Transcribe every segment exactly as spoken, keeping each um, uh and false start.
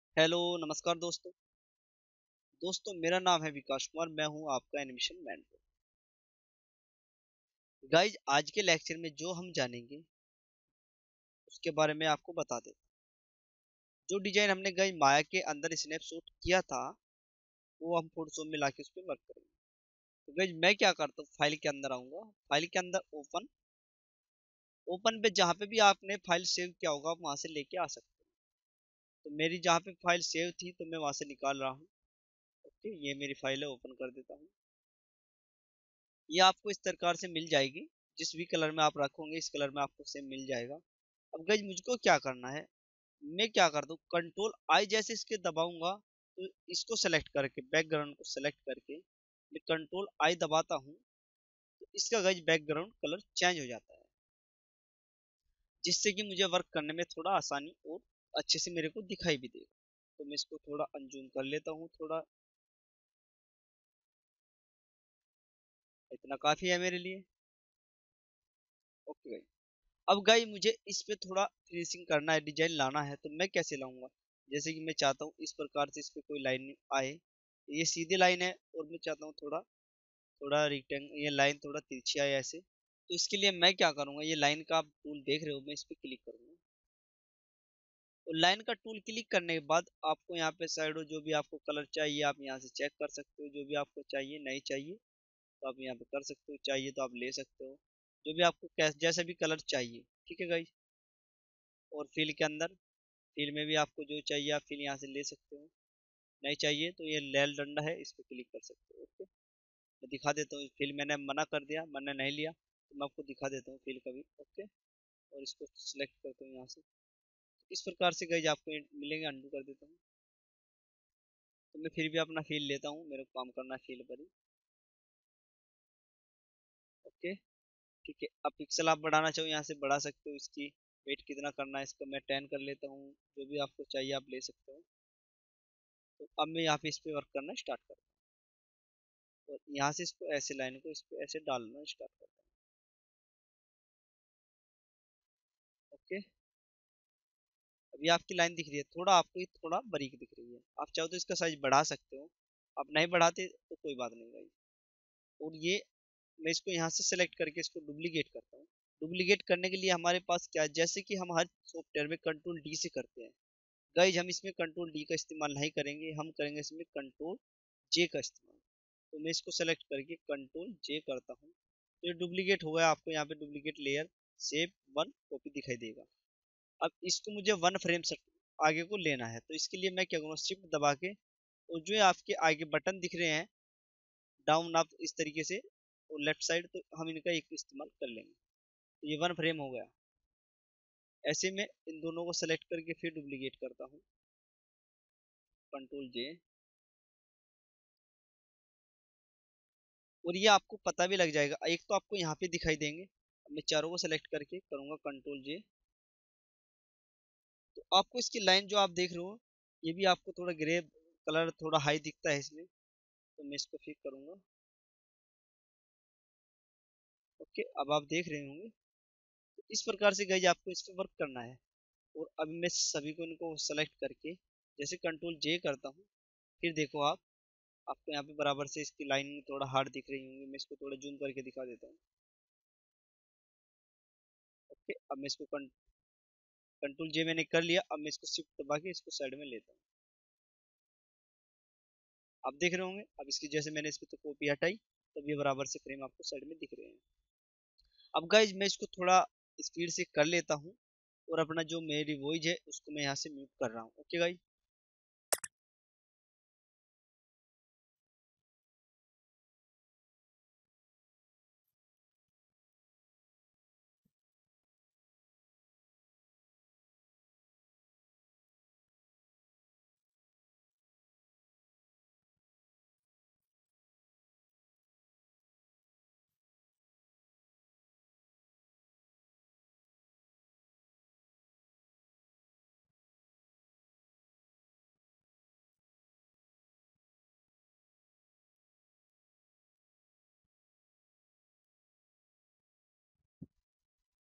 Hello नमस्कार दोस्तों। दोस्तों मेरा नाम है विकास कुमार, मैं हूं आपका एनिमेशन मेंटर। गाइज आज के लेक्चर में जो हम जानेंगे उसके बारे में आपको बता दें। जो डिजाइन हमने गाइज माया के अंदर स्नैपशॉट किया था वो हम फोटोशॉप में लाके उस पर वर्क करेंगे। तो गाइज मैं क्या करता हूँ, फाइल के अंदर आऊंगा, फाइल के अंदर ओपन, ओपन पे जहाँ पे भी आपने फाइल सेव किया होगा आप वहां से लेके आ सकते हो। तो मेरी जहाँ पे फाइल सेव थी तो मैं वहां से निकाल रहा हूँ। ओके, ये मेरी फाइल है, ओपन कर देता हूँ। ये आपको इस प्रकार से मिल जाएगी, जिस भी कलर में आप रखोगे इस कलर में आपको सेम मिल जाएगा। अब गाइज मुझको क्या करना है, मैं क्या करता हूँ, कंट्रोल आई जैसे इसके दबाऊंगा तो इसको सेलेक्ट करके, बैकग्राउंड को सेलेक्ट करके मैं कंट्रोल आई दबाता हूँ तो इसका गाइज बैकग्राउंड कलर चेंज हो जाता है, जिससे कि मुझे वर्क करने में थोड़ा आसानी और अच्छे से मेरे को दिखाई भी देगा। तो मैं इसको थोड़ा अनजूम कर लेता हूँ थोड़ा, इतना काफी है मेरे लिए। ओके, अब गाइस मुझे इस पे थोड़ा फिनिशिंग करना है, डिजाइन लाना है, तो मैं कैसे लाऊंगा। जैसे कि मैं चाहता हूँ इस प्रकार से इस पे कोई लाइन आए, ये सीधी लाइन है और मैं चाहता हूँ थोड़ा थोड़ा रिक्टेंग, ये लाइन थोड़ा तिरछी आए ऐसे। तो इसके लिए मैं क्या करूंगा, ये लाइन का आप टूल देख रहे हो, मैं इस पे क्लिक करूंगा और लाइन का टूल क्लिक करने के बाद आपको यहाँ पे साइडो जो भी आपको कलर चाहिए आप यहाँ से चेक कर सकते हो। जो भी आपको चाहिए, नहीं चाहिए तो आप यहाँ पे कर सकते हो, चाहिए तो आप ले सकते हो, जो भी आपको कैस जैसा भी कलर चाहिए। ठीक है गाइस। और फिल के अंदर, फिल में भी आपको जो चाहिए आप फिल यहाँ से ले सकते हो, नहीं चाहिए तो ये लेल डंडा है, इस पर क्लिक कर सकते हो। ओके, मैं दिखा देता हूँ, फिल मैंने मना कर दिया, मैंने नहीं लिया तो मैं आपको दिखा देता हूँ फिल का भी। ओके, और इसको सिलेक्ट करता हूँ यहाँ से, इस प्रकार से गाइज आपको ये मिलेंगे, अंडू कर देता हूँ। तो मैं फिर भी अपना फील लेता हूँ, मेरे को काम करना है फील पर ही। ओके, ठीक है। अब पिक्सल आप बढ़ाना चाहो यहाँ से बढ़ा सकते हो, इसकी वेट कितना करना है इसका मैं टेन कर लेता हूँ, जो भी आपको चाहिए आप ले सकते हो। तो अब मैं यहाँ पे इस पे वर्क करना स्टार्ट करता हूँ और यहाँ से इसको ऐसे लाइन को इस पे ऐसे डालना स्टार्ट करता हूँ। ओके, अभी आपकी लाइन दिख रही है, थोड़ा आपको ये थोड़ा बारीक दिख रही है, आप चाहो तो इसका साइज बढ़ा सकते हो, आप नहीं बढ़ाते तो कोई बात नहीं भाई। और ये मैं इसको यहाँ से सेलेक्ट करके इसको डुप्लीकेट करता हूँ। डुप्लीकेट करने के लिए हमारे पास क्या है, जैसे कि हम हर सॉफ्टवेयर में कंट्रोल डी से करते हैं, गाइज हम इसमें कंट्रोल डी का इस्तेमाल नहीं करेंगे, हम करेंगे इसमें कंट्रोल जे का इस्तेमाल। तो मैं इसको सेलेक्ट करके कंट्रोल जे करता हूँ तो ये डुप्लीकेट हो गया, आपको यहाँ पे duplicate layer save one copy दिखाई देगा। अब इसको मुझे वन फ्रेम से आगे को लेना है, तो इसके लिए मैं क्या करूँगा, शिफ्ट दबा के और जो आपके आगे बटन दिख रहे हैं डाउन अप इस तरीके से और लेफ्ट साइड, तो हम इनका एक इस्तेमाल कर लेंगे। तो ये वन फ्रेम हो गया। ऐसे में इन दोनों को सेलेक्ट करके फिर डुप्लीकेट करता हूँ, कंट्रोल जे। और ये आपको पता भी लग जाएगा, एक तो आपको यहाँ पे दिखाई देंगे। अब मैं चारों को सेलेक्ट करके करूँगा कंट्रोल जे, तो आपको इसकी लाइन जो आप देख रहे हो ये भी आपको थोड़ा ग्रे कलर थोड़ा हाई दिखता है इसमें, तो मैं इसको ठीक करूँगा। ओके, अब आप देख रहे होंगे, तो इस प्रकार से गाइज आपको इस पर वर्क करना है। और अभी मैं सभी को इनको सेलेक्ट करके जैसे कंट्रोल जे करता हूँ, फिर देखो आप, आपको यहाँ पे बराबर से इसकी लाइन थोड़ा हार्ड दिख रही होंगी, मैं इसको थोड़ा जूम करके दिखा देता हूँ। ओके, अब मैं इसको कंट्रोल जे मैंने कर लिया, अब मैं इसको शिफ्ट दबा के इसको साइड में लेता हूँ। आप देख रहे होंगे, अब इसकी जैसे मैंने इस पे तो कॉपी हटाई, तब ये बराबर से फ्रेम आपको साइड में दिख रहे हैं। अब गाइज मैं इसको थोड़ा स्पीड से कर लेता हूँ और अपना जो मेरी वॉइस है उसको मैं यहाँ से म्यूट कर रहा हूँ। Okay guys.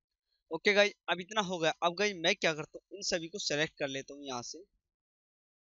ओके गाइज, अब इतना हो गया। अब गाइज मैं क्या करता हूँ, इन सभी को सेलेक्ट कर लेता हूँ यहाँ से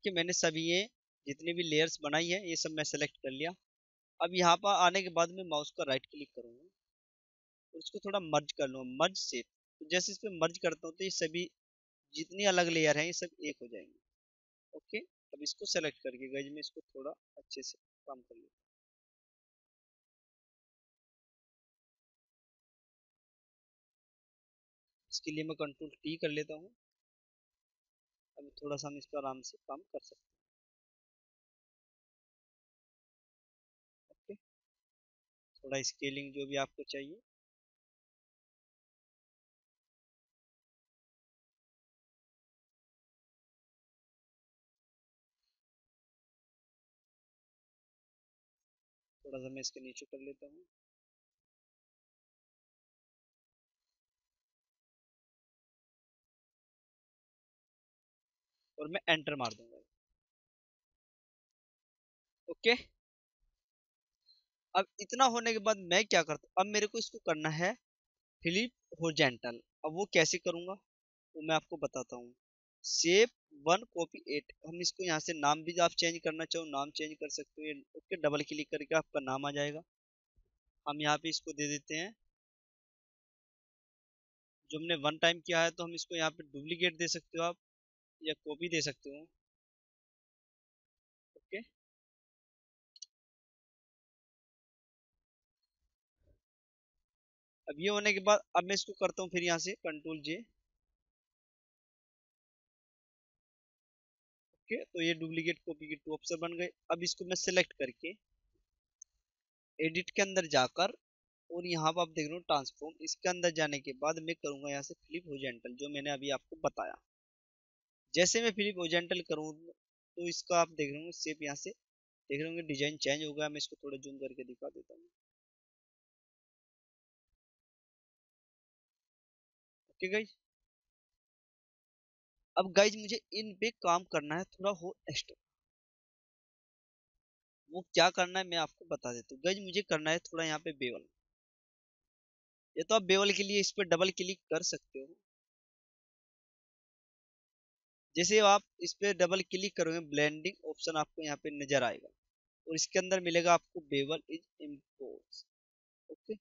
ओके, मैंने सभी ये जितनी भी लेयर्स बनाई है ये सब मैं सेलेक्ट कर लिया। अब यहाँ पर आने के बाद मैं माउस का राइट क्लिक करूंगा और इसको थोड़ा मर्ज कर लूंगा, मर्ज से। तो जैसे इस पे मर्ज करता हूँ तो ये सभी जितनी अलग लेयर हैं ये सब एक हो जाएंगे। ओके, अब इसको सेलेक्ट करके गाइज मैं इसको थोड़ा अच्छे से काम कर लूँ। इसके लिए मैं कंट्रोल टी कर लेता हूँ। अब थोड़ा सा हम इस पर आराम से काम कर सकते हैं। ओके, थोड़ा स्केलिंग जो भी आपको चाहिए। थोड़ा सा मैं इसके नीचे कर लेता हूँ और मैं एंटर मार दूंगा। ओके, अब इतना होने के बाद मैं क्या करता हूँ, अब मेरे को इसको करना है फ्लिप हॉरिजॉन्टल। अब वो कैसे करूंगा वो मैं आपको बताता हूँ। शेप वन कॉपी एट, हम इसको यहाँ से नाम भी आप चेंज करना चाहो नाम चेंज कर सकते हो। ओके, डबल क्लिक करके आपका नाम आ जाएगा। हम यहाँ पे इसको दे देते हैं, जो हमने वन टाइम किया है तो हम इसको यहाँ पे डुप्लीकेट दे सकते हो आप, या कॉपी दे सकते हो। ओके, अब ये होने के बाद अब मैं इसको करता हूँ फिर यहाँ से कंट्रोल जे। ओके, तो ये डुप्लीकेट कॉपी के टू ऑप्शन बन गए। अब इसको मैं सिलेक्ट करके एडिट के अंदर जाकर और यहाँ पर आप देख रहे हो ट्रांसफॉर्म, इसके अंदर जाने के बाद मैं करूंगा यहाँ से फ्लिप हॉरिजॉन्टल, जो मैंने अभी आपको बताया। जैसे मैं फ्लिप हॉरिजॉन्टल करूँ तो इसका आप देख रहे होंगे शेप यहाँ से देख रहे होंगे डिजाइन चेंज हो गया। मैं इसको थोड़ा जूम करके दिखा देता हूँ। ओके गाइज, अब गाइज मुझे इन पे काम करना है थोड़ा हो एक्स्ट्रा। वो क्या करना है मैं आपको बता देता हूँ। गाइज मुझे करना है थोड़ा यहाँ पे बेवल। ये तो आप बेवल के लिए इस पर डबल क्लिक कर सकते हो। जैसे आप इस पे डबल क्लिक करोगे ब्लेंडिंग ऑप्शन आपको यहाँ पे नजर आएगा और इसके अंदर मिलेगा आपको bevel is import. Okay,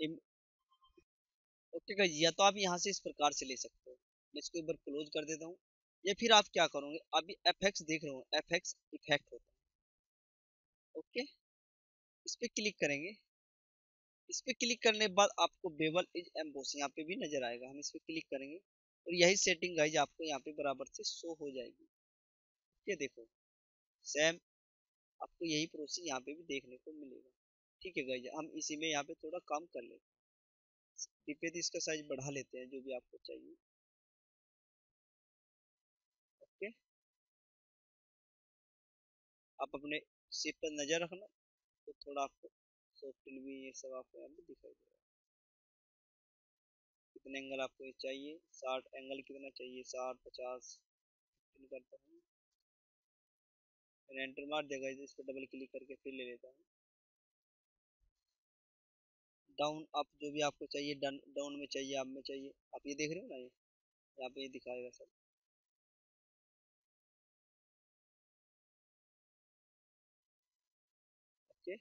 okay guys, या तो आप यहाँ से इस प्रकार से ले सकते हो। मैं इसको एक बार क्लोज कर देता हूँ। या फिर आप क्या करोगे, अभी एफएक्स देख रहे हो, एफएक्स इफेक्ट होता है। ओके, इस पे क्लिक करेंगे। इस पे क्लिक करने के बाद आपको बेवल इज एम्बोस यहाँ पे भी नजर आएगा। हम इस पे क्लिक करेंगे और यही सेटिंग गाइज आपको यहाँ पे बराबर से शो हो जाएगी। ये देखो सेम आपको यही प्रोसेस यहाँ पे भी देखने को मिलेगा। ठीक है गाइज, हम इसी में यहाँ पे थोड़ा काम कर लेते हैं। पे इसका साइज बढ़ा लेते हैं जो भी आपको चाहिए। ओके, आप अपने शेप पर नजर रखना तो थोड़ा आपको सॉफ्ट भी ये सब आपको यहाँ पे दिखाई देगा। कितने एंगल आपको ये चाहिए, साठ एंगल कितना चाहिए, साठ पचास करता हूँ। मैंने एंटर मार देगा, इस पर डबल क्लिक करके फिर ले लेता हूँ। डाउन अप जो भी आपको चाहिए, डन डाउन में चाहिए, आप में चाहिए, आप ये देख रहे हो ना, ये यहाँ पे ये दिखाएगा सब। ओके,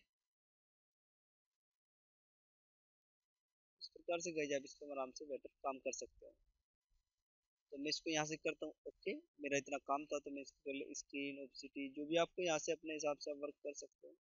इस प्रकार से गए आप इस पर आराम से बेटर काम कर सकते हो। तो मैं इसको यहाँ से करता हूँ। ओके, मेरा इतना काम था तो मैं इसको कर ले स्क्रीन ओपेसिटी जो भी आपको यहाँ से अपने हिसाब से आप वर्क कर सकते हो।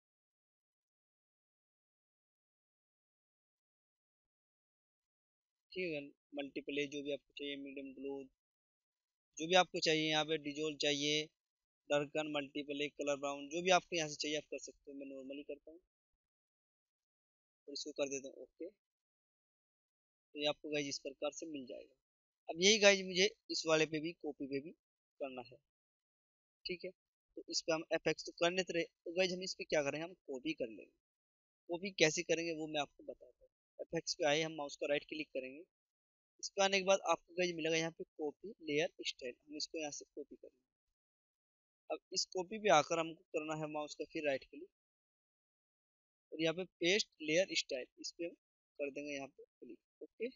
ठीक है, मल्टीप्ले जो भी आपको चाहिए, मीडियम ग्लो जो भी आपको चाहिए, यहाँ पे डिजोल चाहिए, डर्कन मल्टीप्ले कलर ब्राउन जो भी आपको यहाँ से चाहिए आप कर सकते हो। मैं नॉर्मली करता हूँ और इसको कर देता हूँ ओके। तो ये आपको गाइज इस प्रकार से मिल जाएगा। अब यही गाइज मुझे इस वाले पे भी कॉपी पे भी करना है। ठीक है, तो इस पे हम एफएक्स तो करने थे, तो गाइज हम इस पे क्या करेंगे, हम कॉपी कर लेंगे। कॉपी कैसे करेंगे वो मैं आपको बताता हूँ। एफएक्स पे आए, हम माउस का राइट क्लिक करेंगे। इस पे आने के बाद आपको गाइज मिलेगा यहाँ पे कॉपी लेयर स्टाइल, हम इसको यहाँ से कॉपी करेंगे। अब इस कॉपी पे आकर हमको करना है माउस का फिर राइट क्लिक और यहाँ पे पेस्ट लेयर स्टाइल, इस पे हम कर देंगे यहाँ पे क्लिक। ओके,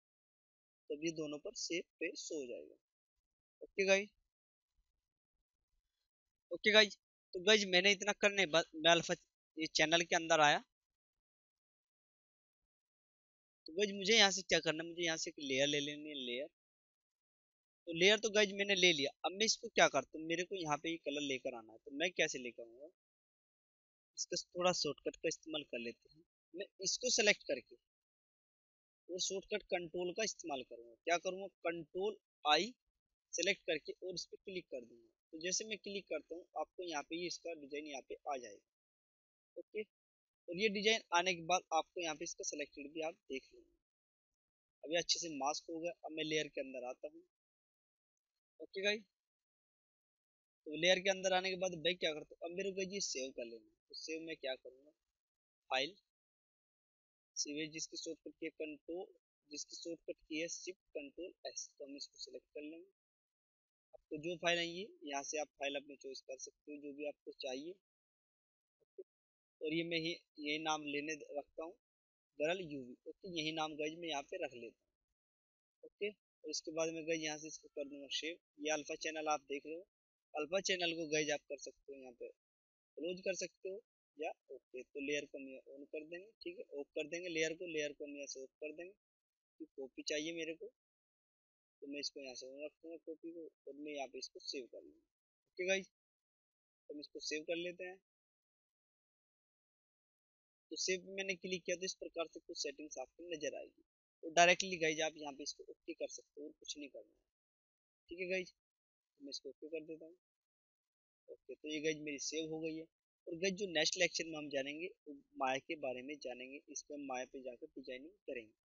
तब ये दोनों पर सेव पे शो हो जाएगा। ओके गाइस, ओके गाइज, तो गाइज मैंने इतना करने बाद मैं अल्फा ये चैनल के अंदर आया। तो गाइज मुझे यहाँ से क्या करना है, मुझे यहाँ से एक लेयर ले लेनी है, लेयर। तो लेयर तो गाइज मैंने ले लिया। अब मैं इसको क्या करता हूँ, मेरे को यहाँ पे ये कलर लेकर आना है, तो मैं कैसे लेकर आऊंगा, इसका थोड़ा शॉर्टकट का इस्तेमाल कर लेते हैं। मैं इसको सेलेक्ट करके और शॉर्टकट कंट्रोल का इस्तेमाल करूंगा। क्या करूंगा, कंट्रोल आई सेलेक्ट करके और इस पर क्लिक कर दूंगा। तो जैसे मैं क्लिक करता हूँ आपको यहाँ पे ये इसका डिजाइन यहाँ पे आ जाएगा। ओके, और ये डिजाइन आने के बाद आपको यहाँ पे इसका सिलेक्टेड भी आप देख लेंगे। अभी अच्छे से मास्क हो गया। अब मैं लेयर के अंदर आता हूँ। ओके गाइस, तो लेयर के अंदर आने के बाद मैं क्या करता हूँ, अब मेरे को ये सेव कर लेना है। तो सेव मैं क्या करूँगा, फाइल सेव जिसकी शॉर्टकट की है कंट्रोल, जिसकी शॉर्टकट की है शिफ्ट कंट्रोल एस। तो हम इसको सिलेक्ट कर लेंगे। आपको जो फाइल है ये यहाँ से आप फाइल अपनी चॉइस कर सकते हो जो भी आपको चाहिए। और ये मैं ही यही नाम लेने रखता हूँ, गरल यूवी। ओके, यही नाम गाइज मैं यहाँ पे रख लेता हूँ। ओके, और इसके बाद में गाइज यहाँ से इसको कर दूंगा शेव। ये अल्फा चैनल आप देख रहे हो। अल्फा चैनल को गाइज आप कर सकते हो यहाँ पे क्लोज कर सकते हो या ओके। तो लेयर को हम ऑन कर देंगे, ठीक है, ऑफ कर देंगे लेयर को, लेयर को हम यहाँ से ऑफ कर देंगे। तो कॉपी चाहिए मेरे को, तो मैं इसको यहाँ से ऑन रखूंगा कॉपी को, और मैं यहाँ पे इसको सेव कर लूँगा। ओके गाइज, तो हम इसको सेव कर लेते हैं। तो सेव पे मैंने क्लिक किया तो इस प्रकार से कुछ सेटिंग्स आपको नजर आएगी। तो डायरेक्टली गाइज आप यहाँ पे इसको ओके कर सकते हो और कुछ नहीं करना है। ठीक है गाइज, तो मैं इसको ओके कर देता हूँ। ओके, तो ये गाइज मेरी सेव हो गई है। और गाइज जो नेक्स्ट लेक्चर में हम जानेंगे वो माया के बारे में जानेंगे। इस पे हम माया पे जाकर डिजाइनिंग करेंगे।